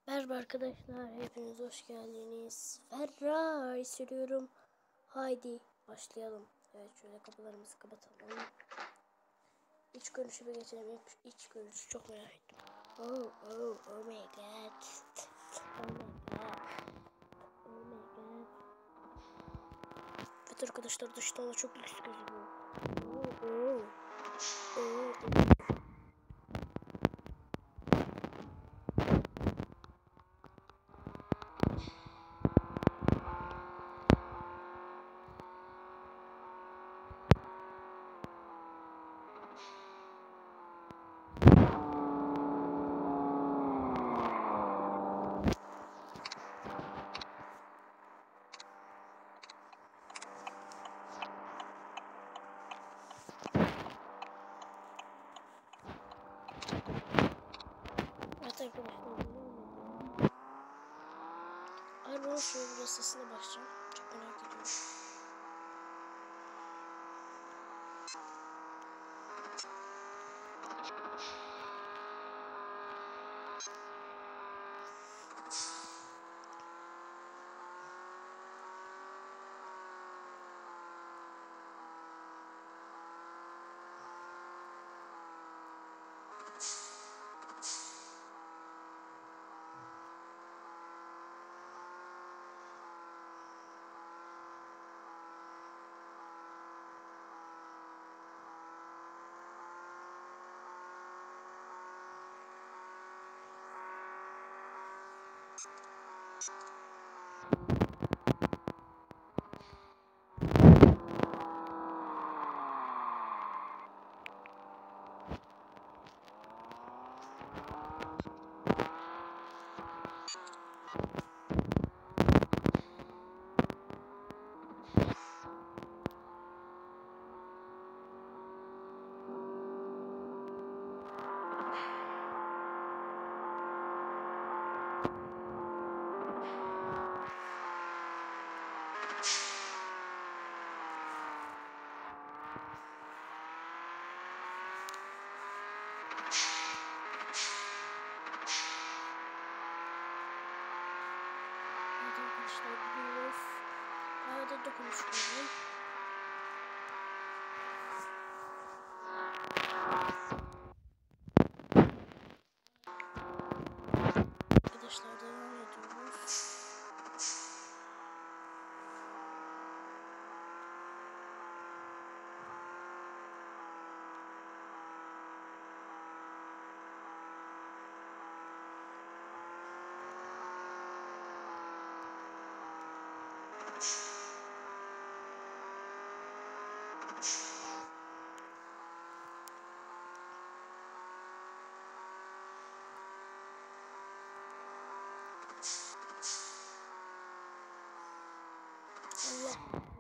Merhaba arkadaşlar, hepiniz hoş geldiniz. Ferrari sürüyorum. Haydi başlayalım. Evet, şöyle kapılarımızı kapatalım. İç görünüşüme geçelim. İç görünüşü çok merak ettim. Oh my god. Oh my god. Oh my god. Evet arkadaşlar, dıştan da çok lüks gözüküyor. Oh. Evet arkadaşlar, arabanın şöyle biraz sesine başlayacağım. Çok merak ediyorum. Arkadaşlar, gidiyoruz. Bayağı da dokunuşluyorum. Arkadaşlar, devam ediyoruz. Allah.